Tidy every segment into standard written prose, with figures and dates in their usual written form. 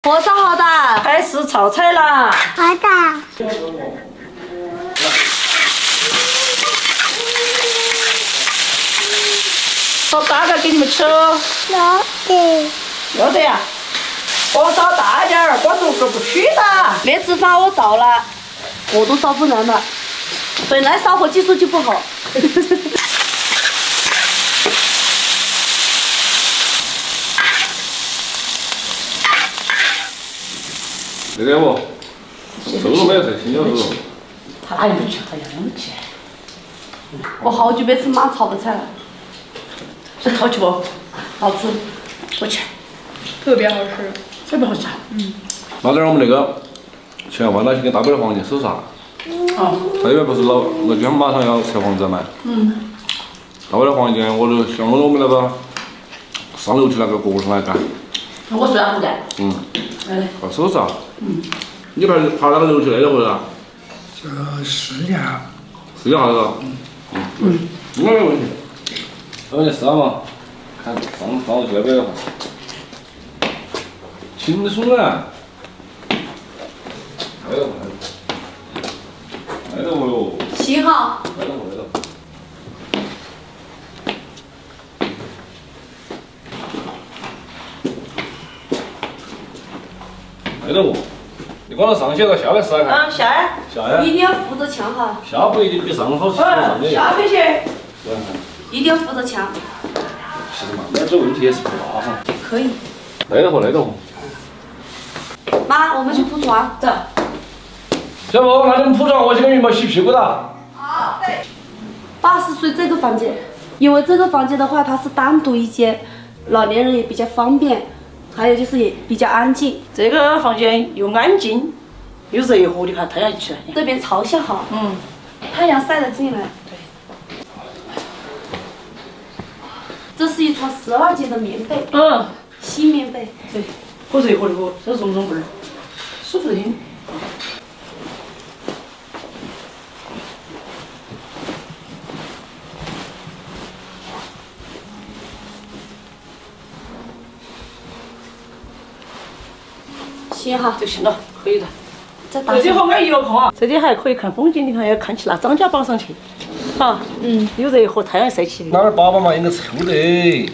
火烧好大， 开始炒菜啦！ 好的。 炒大个给你们吃哦。要得呀。火烧大点儿，锅炉不虚的。 面子法我照了，过度烧不烂了，本来烧火技术就不好。 这个不，瘦肉没有菜，青椒瘦肉。 他哪有没去？他要没去。 我好久没吃妈炒的菜了， 这好吃不？ 好吃， 我去， 特别好吃。 特别好吃。 拿点我们那个钱换到去给大伯的房间搜查。 哦。 他因为不是老居他们马上要拆房子了嘛。大伯的房间，我就向我们那个上楼去那个过上来干。 我睡下不干。 要搜查。你爬那个楼去那个回来？ 这试一下。 试一下子。应该没问题。那我就试下嘛，看上去那边的话，轻松啊！来了哟！ 行哈。 来了。来了不？你光是上去了，下来试下看。 下呀。 下呀。 一定要扶着墙哈。 下不一定比上好吃。上面。 下面去。 一定要扶着墙。 行嘛，那这问题也是不大哈。 可以。 来得和。 妈，我们去铺床。 走。 小莫，那你们铺床，我去给羽毛洗屁股的。 好。爸是睡这个房间，因为这个房间的话，它是单独一间，老年人也比较方便，还有就是也比较安静。 这个房间又安静，又热和，你看太阳一起来。 这边朝向好。太阳晒得进来。对。这是一床12斤的棉被。新棉被。 对。和热和的和，这绒被儿，舒服得很。 行哈， 就行了，可以的。 再打。 这里好安逸哦，看啊！这里还可以看风景，你看要看起那张家堡上去，哈，有热和太阳晒起的。 哪儿爸爸嘛应该臭的。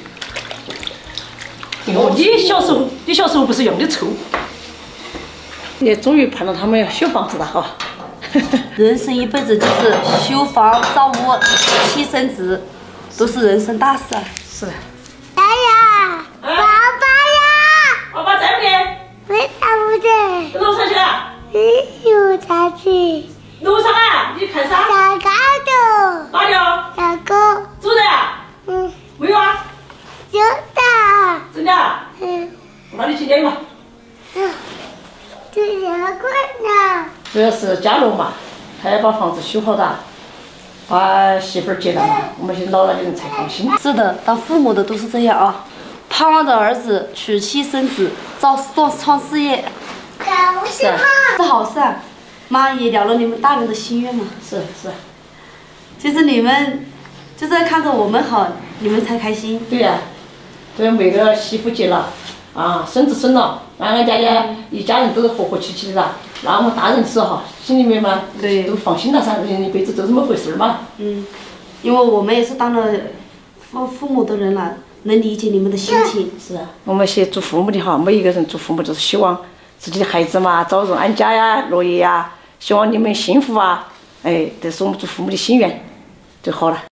哦，你小时候不是用的臭？也终于盼到他们要修房子了哈。 人生一辈子就是修房、造屋、娶妻生子，都是人生大事啊。 是的。 爸呀，爸爸呀！ 爸爸在不在？ 为啥不在？ 楼上去了。 有啥去？ 楼上啊，你看啥？ 大高的。 哪里哦？ 大高。 走的啊？没有啊？ 有的。 真的啊？那你去领嘛。 这什么困难？ 主要是家乐嘛，他要把房子修好的，把媳妇儿接来嘛，我们些老了的人才放心。 是的，当父母的都是这样啊，盼望着儿子娶妻生子，创事业， 是吗？ 是好事啊。妈也了了你们大人的心愿嘛。 是。 其实你们就是要看着我们好，你们才开心。 对呀，这每个媳妇结了，孙子生了，让俺家一家人都是和和气气的啦。那我们大人是哈，心里面嘛， 对， 都放心了噻，人一辈子就这么回事嘛。 因为我们也是当了父母的人了，能理解你们的心情。 是啊，我们些做父母的哈，每一个人做父母就是希望自己的孩子嘛早日安家呀、乐业呀，希望你们幸福啊，这是我们做父母的心愿，就好了。